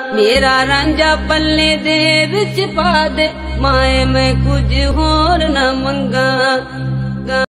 मेरा रांझा पल्ले दे विच पा दे, माए मैं कुछ होर न मंगा।